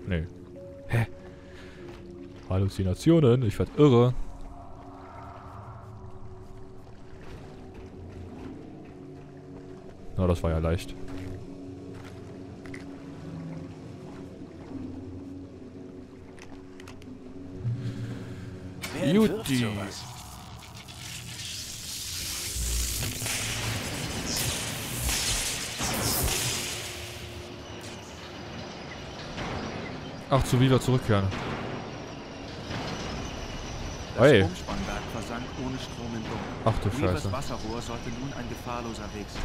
Nee. Hä? Halluzinationen? Ich werd irre. Na, das war ja leicht. Wer entwirft Juti. sowas? Ach, zu wieder zurückkehren. Das Hey. Umspannwerk versank ohne Strom im Dunkel. Ach du Weavers Scheiße. Wasserrohr sollte nun ein gefahrloser Weg sein.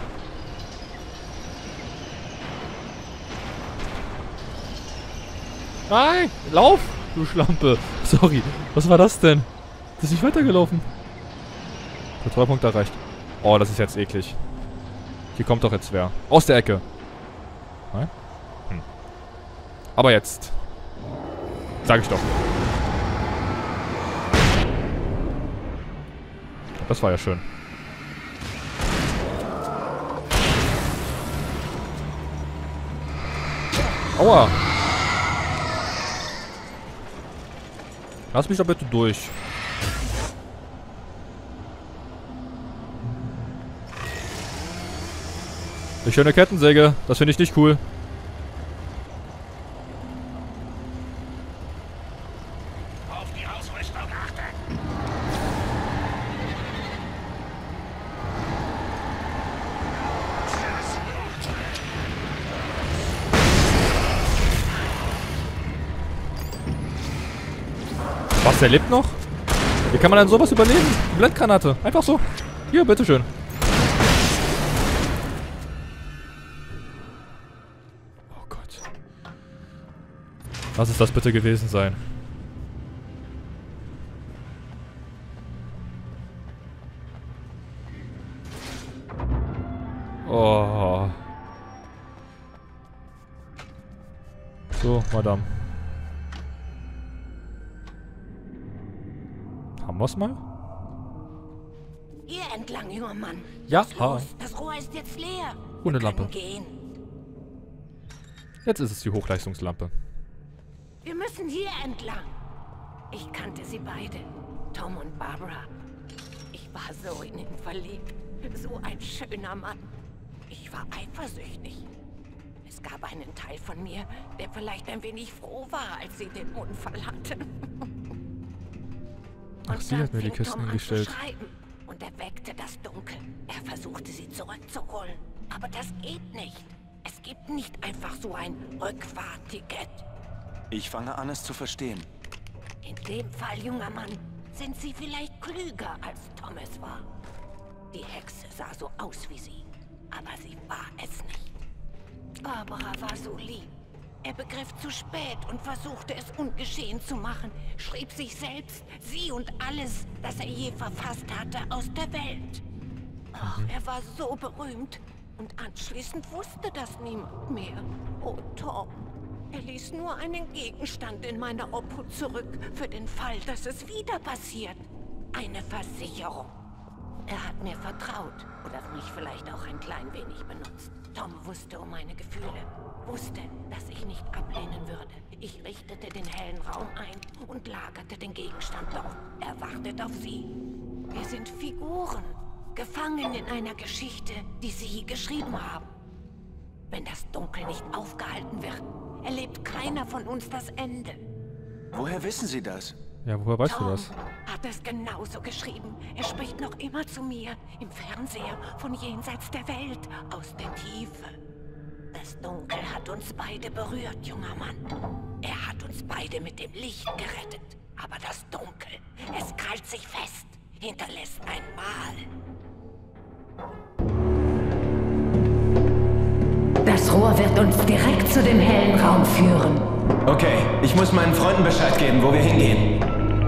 Nein! Lauf! Du Schlampe! Sorry, was war das denn? Das ist nicht weitergelaufen. Kontrollpunkt erreicht. Oh, das ist jetzt eklig. Hier kommt doch jetzt wer. Aus der Ecke. Nein? Hm. Aber jetzt. Sag ich doch. Das war ja schön. Aua! Lass mich doch bitte durch. Ich höre eine Kettensäge. Das finde ich nicht cool. Auf die Ausrüstung achten! Was, der lebt noch? Wie kann man denn sowas überleben? Blendgranate. Einfach so. Hier, bitteschön. Oh Gott. Was ist das bitte gewesen sein? Oh. So, Madame. Haben wir's mal? Hier entlang, junger Mann. Ja, Was ist los? Das Rohr ist jetzt leer. Ohne Wir können Lampe. gehen. Jetzt ist es die Hochleistungslampe. Wir müssen hier entlang. Ich kannte sie beide. Tom und Barbara. Ich war so in ihn verliebt. So ein schöner Mann. Ich war eifersüchtig. Es gab einen Teil von mir, der vielleicht ein wenig froh war, als sie den Unfall hatte. Ach, sie hat mir die fing Kisten Tom an hingestellt. zu schreiben und erweckte das Dunkel. Er versuchte sie zurückzuholen. Aber das geht nicht. Es gibt nicht einfach so ein Rückfahrticket. Ich fange an, es zu verstehen. In dem Fall, junger Mann, sind sie vielleicht klüger, als Tom es war. Die Hexe sah so aus wie sie, aber sie war es nicht. Barbara war so lieb. Er begriff zu spät und versuchte es ungeschehen zu machen, schrieb sich selbst, sie und alles, das er je verfasst hatte, aus der Welt. Ach, er war so berühmt. Und anschließend wusste das niemand mehr. Oh, Tom. Er ließ nur einen Gegenstand in meiner Obhut zurück, für den Fall, dass es wieder passiert. Eine Versicherung. Er hat mir vertraut oder mich vielleicht auch ein klein wenig benutzt. Tom wusste um meine Gefühle, wusste, dass ich nicht ablehnen würde. Ich richtete den hellen Raum ein und lagerte den Gegenstand dort. Er wartet auf sie. Wir sind Figuren, gefangen in einer Geschichte, die sie geschrieben haben. Wenn das Dunkel nicht aufgehalten wird, erlebt keiner von uns das Ende. Woher wissen Sie das? Ja, woher weißt du Tom das? hat es genauso geschrieben. Er spricht noch immer zu mir, im Fernseher, von jenseits der Welt, aus der Tiefe. Das Dunkel hat uns beide berührt, junger Mann. Er hat uns beide mit dem Licht gerettet. Aber das Dunkel, es krallt sich fest, hinterlässt ein Mal. Das Rohr wird uns direkt zu dem hellen Raum führen. Okay, ich muss meinen Freunden Bescheid geben, wo wir hingehen.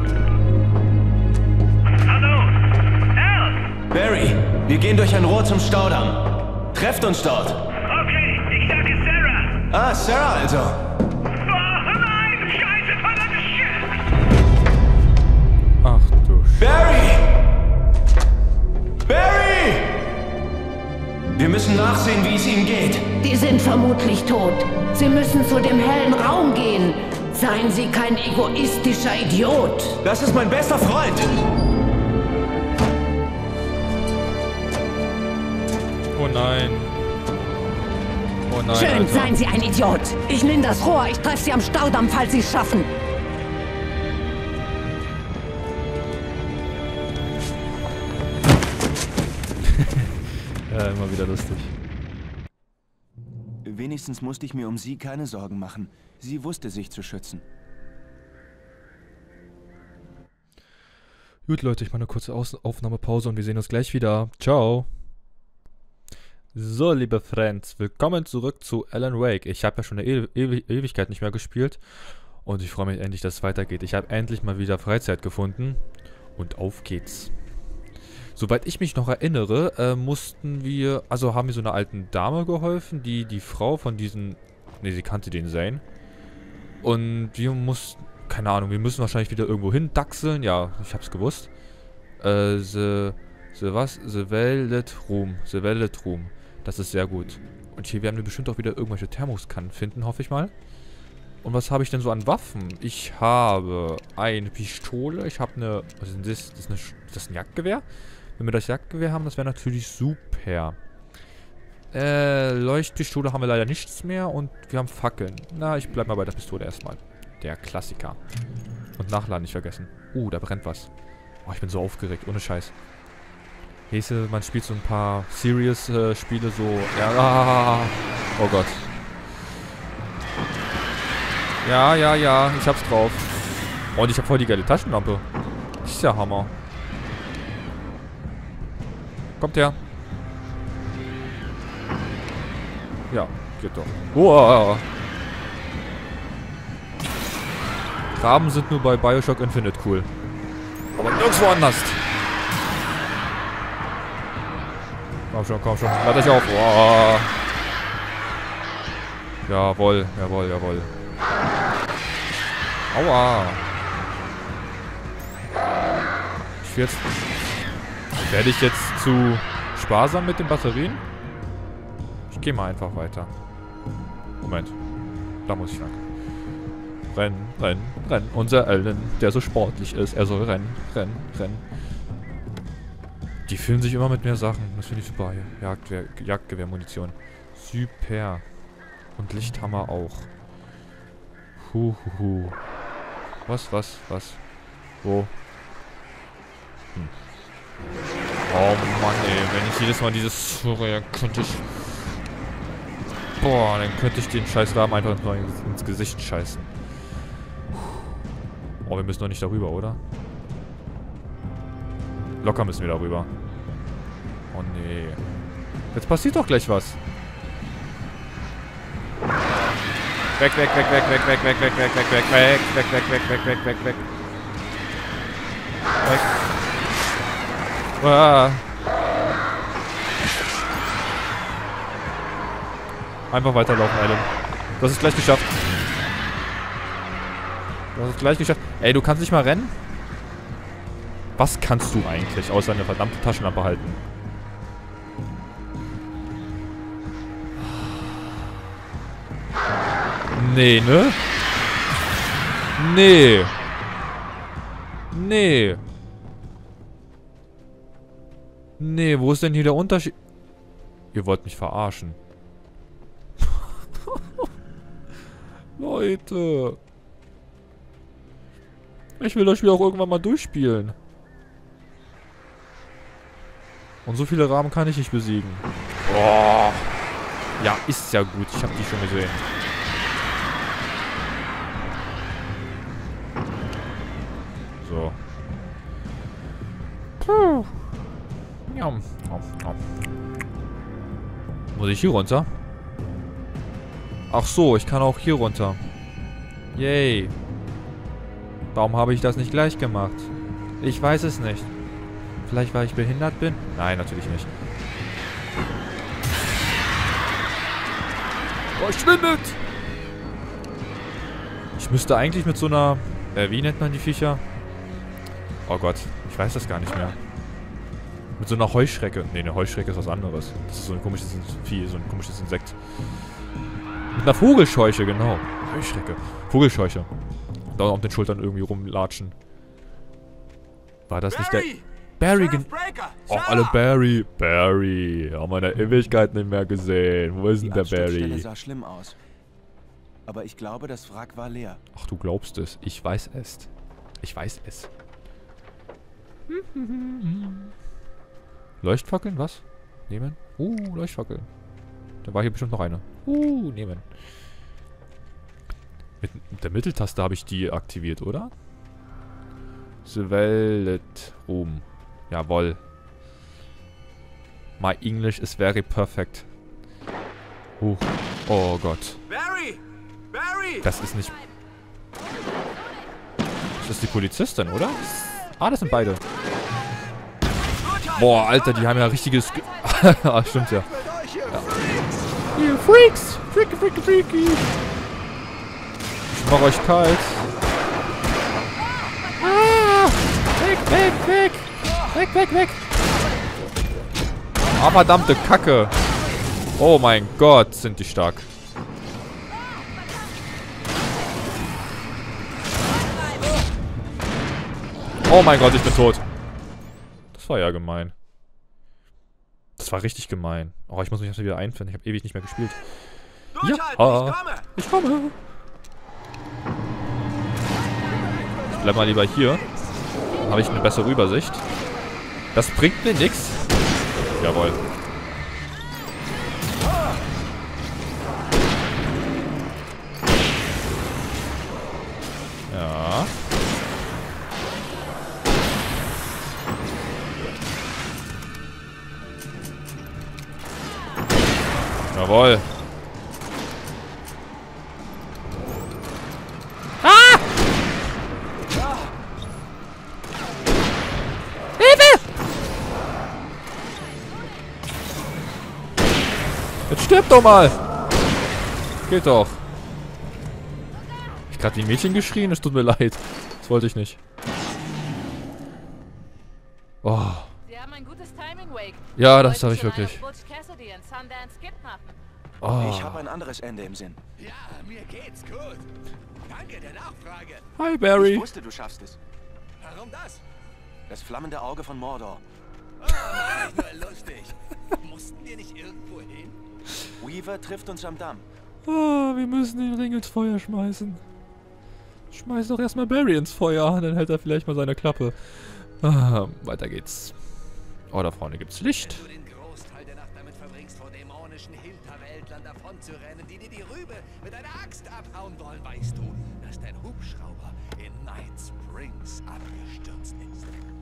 Hallo! Al! Barry, wir gehen durch ein Rohr zum Staudamm. Trefft uns dort. Okay, ich sage Sarah! Ah, Sarah also. Oh nein! Scheiße, verdammtes Shit! Ach du Sch... Barry! Barry! Wir Wir müssen nachsehen, wie es ihnen geht. Die sind vermutlich tot. Sie müssen zu dem hellen Raum gehen. Seien Sie kein egoistischer Idiot. Das ist mein bester Freund. Oh nein. Oh nein, Schön, Alter. seien Sie ein Idiot. Ich nehme das Rohr. Ich treffe Sie am Staudamm, falls Sie es schaffen. Ja, immer wieder lustig. Wenigstens musste ich mir um sie keine Sorgen machen. Sie wusste sich zu schützen. Gut, Leute, ich mache eine kurze Aufnahmepause und wir sehen uns gleich wieder. Ciao. So, liebe Friends, willkommen zurück zu Alan Wake. Ich habe ja schon eine Ewigkeit nicht mehr gespielt und ich freue mich endlich, dass es weitergeht. Ich habe endlich mal wieder Freizeit gefunden und auf geht's. Soweit ich mich noch erinnere, haben wir so einer alten Dame geholfen, die Frau von diesen, ne, sie kannte den Zane. Und wir mussten, keine Ahnung, wir müssen wahrscheinlich wieder irgendwo hin dachseln. Ja, ich hab's gewusst. The Velvet Room. Das ist sehr gut. Und hier werden wir bestimmt auch wieder irgendwelche Thermoskannen finden, hoffe ich mal. Und was habe ich denn so an Waffen? Ich habe eine Pistole. Ich habe eine, was ist denn das? Ist das ein Jagdgewehr? Wenn wir das Jagdgewehr haben, das wäre natürlich super. Leuchtpistole haben wir leider nichts mehr und wir haben Fackeln. Na, ich bleib mal bei der Pistole erstmal. Der Klassiker. Und nachladen nicht vergessen. Da brennt was. Oh, ich bin so aufgeregt, ohne Scheiß. Hese, man spielt so ein paar Serious-Spiele so. Ja, oh Gott. Ja, ich hab's drauf. Und ich hab voll die geile Taschenlampe. Ist ja Hammer. Kommt her. Ja, geht doch. Wow. Raben sind nur bei Bioshock Infinite cool. Aber nirgendwo anders. Komm schon. Lad euch auf. Wow. Jawohl. Aua. Werde ich jetzt zu sparsam mit den Batterien? Ich gehe mal einfach weiter. Moment. Da muss ich lang. Rennen. Unser Alan, der so sportlich ist. Er soll rennen. Die füllen sich immer mit mehr Sachen. Das finde ich super. Jagdgewehrmunition. Super. Und Lichthammer auch. Was? Wo? Oh Mann, ey. Wenn ich jedes Mal dieses... könnte ich... Boah, dann könnte ich den scheiß Rahmen einfach ins Gesicht scheißen. Oh, wir müssen doch nicht darüber, oder? Locker müssen wir darüber. Oh nee. Jetzt passiert doch gleich was. Weg. Ah. Einfach weiterlaufen, Alan. Du hast es gleich geschafft. Ey, du kannst nicht mal rennen? Was kannst du eigentlich, außer eine verdammte Taschenlampe halten? Nee, ne? Nee, wo ist denn hier der Unterschied? Ihr wollt mich verarschen. Leute. Ich will das Spiel auch irgendwann mal durchspielen. Und so viele Raben kann ich nicht besiegen. Boah. Ja, ist ja gut. Ich habe die schon gesehen. So. Puh. Muss ich hier runter? Ach so, ich kann auch hier runter. Yay. Warum habe ich das nicht gleich gemacht? Ich weiß es nicht. Vielleicht, weil ich behindert bin? Nein, natürlich nicht. Verschwindet! Ich müsste eigentlich mit so einer... wie nennt man die Viecher? Oh Gott, ich weiß das gar nicht mehr. Mit so einer Heuschrecke. Ne, eine Heuschrecke ist was anderes. Das ist so ein komisches Vieh, so ein komisches Insekt. Mit einer Vogelscheuche, genau. Heuschrecke. Vogelscheuche. Da auf den Schultern irgendwie rumlatschen. War das nicht der... Barry, oh, alle Barry. Barry. Haben wir in der Ewigkeit nicht mehr gesehen. Wo ist denn der Barry? Die sah schlimm aus. Aber ich glaube, das Wrack war leer. Ach, du glaubst es. Ich weiß es. Ich weiß es. Leuchtfackeln, was? Nehmen? Leuchtfackeln. Da war hier bestimmt noch eine. Nehmen. Mit der Mitteltaste habe ich die aktiviert, oder? The Velvet Room. Jawohl. My English is very perfect. Oh Gott. Barry! Barry! Das ist nicht... Das ist die Polizistin, oder? Ah, das sind beide. Boah, Alter, die haben ja richtiges... Ah, stimmt ja. Ihr Freaks! Freaky! Ich mach euch kalt. Ah! Weg! Weg! Ah, verdammte Kacke. Oh mein Gott, sind die stark. Oh mein Gott, ich bin tot. Das war ja gemein. Das war richtig gemein. Oh, ich muss mich erst wieder einfinden. Ich habe ewig nicht mehr gespielt. Ja, ich komme. Ich bleib mal lieber hier. Dann habe ich eine bessere Übersicht. Das bringt mir nichts. Jawohl. Ja. Jawohl. Ah! Hilfe! Jetzt stirb doch mal! Geht doch. Hab ich gerade wie ein Mädchen geschrien? Es tut mir leid. Das wollte ich nicht. Oh. Sie haben ein gutes Timing, Wake. Ja, das habe ich wirklich. Oh. Ich habe ein anderes Ende im Sinn. Ja, mir geht's gut. Danke der Nachfrage. Hi, Ich Barry. wusste, du schaffst es. Warum das? Das flammende Auge von Mordor. Nur lustig. Mussten wir nicht irgendwo hin? Weaver trifft uns am Damm. Oh, wir müssen den Ring ins Feuer schmeißen. Schmeiß doch erstmal Barry ins Feuer, dann hält er vielleicht mal seine Klappe. Ah, weiter geht's. Oh, da vorne gibt's Licht. Wenn du den Großteil der Nacht damit verbringst, vor dämonischen Hinterwäldlern davonzurennen, die dir die Rübe mit einer Axt abhauen wollen, weißt du, dass dein Hubschrauber in Night Springs abgestürzt ist.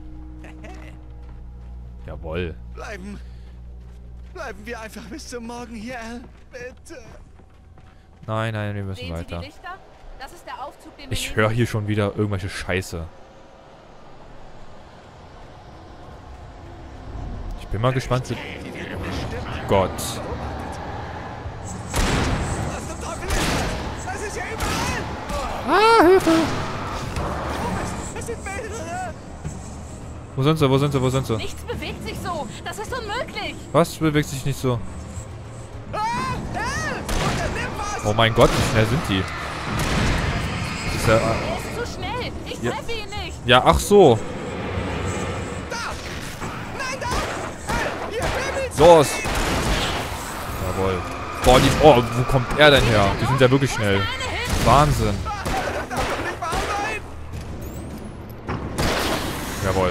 Jawohl. Bleiben wir einfach bis zum Morgen hier, Al. Bitte. Nein, wir müssen Sehen Sie weiter. die Lichter? Das ist der Aufzug, den wir Ich nehmen höre müssen. hier schon wieder irgendwelche Scheiße. Ich bin mal gespannt. Gott. Was zum Teufel ist das? Das ist ja überall. Ah, Hilfe! Es sind mehrere. Wo sind sie? Nichts bewegt sich so. Das ist unmöglich. Was bewegt sich nicht so? Ah, Al! Und er nimmt was. Oh mein Gott, wie schnell sind die? Das ist ja... Er ist zu schnell. Ich Ja. treffe ihn nicht. Ja, ach so. Da! Nein, da! Al, hier, Baby! Los! Jawohl. Boah, die... Oh, wo kommt er denn her? Die sind ja wirklich schnell. Wahnsinn. Das darf doch nicht wahr sein! Jawohl.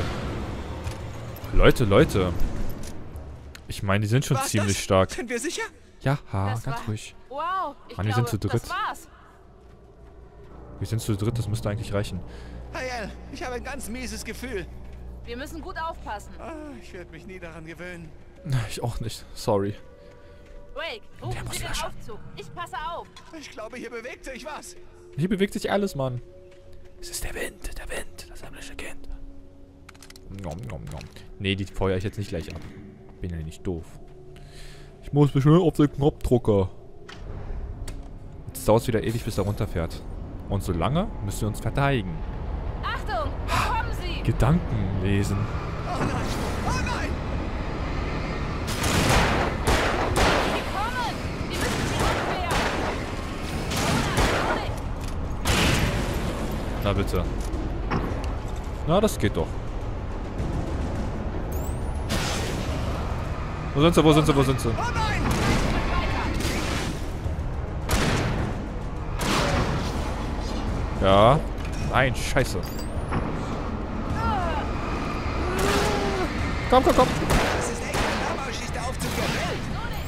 Leute. Ich meine, die sind schon War's ziemlich das? stark. Sind wir sicher? Ja, Das ganz war- ruhig. Wow. Ich Mann, wir glaube, sind zu dritt. das war's. Wir sind zu dritt, das müsste eigentlich reichen. Hey, Al, ich habe ein ganz mieses Gefühl. Wir müssen gut aufpassen. Ah, ich werde mich nie daran gewöhnen. Ich auch nicht. Sorry. Wake, rufen Sie den Aufzug. Ich passe auf. Ich glaube, hier bewegt sich was. Hier bewegt sich alles, Mann. Es ist der Wind, das himmlische Kind. Nom. Nee, die feuere ich jetzt nicht gleich ab. Bin ja nicht doof. Ich muss bestimmt auf den Knopfdrucker. Jetzt dauert es wieder ewig, bis er runterfährt. Und solange müssen wir uns verteidigen. Achtung, da kommen Sie. Gedanken lesen. Oh nein! Oh nein! Na bitte. Na, das geht doch. Wo sind sie? Wo sind sie? Wo sind sie? Ja. Nein, scheiße. Komm, komm, komm. Das ist echt ein Hammer, schießt der Aufzug gewählt.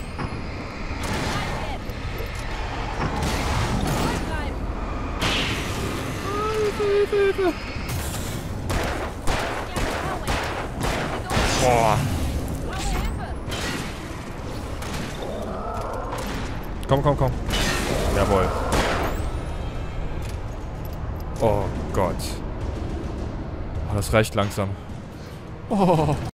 Boah. Komm, komm, komm. Jawohl. Oh Gott. Oh, das reicht langsam. Oh.